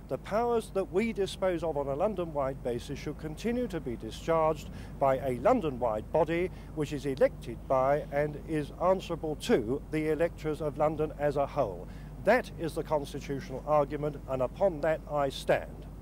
the powers that we dispose of on a London-wide basis should continue to be discharged by a London-wide body which is elected by and is answerable to the electors of London as a whole. That is the constitutional argument, and upon that I stand.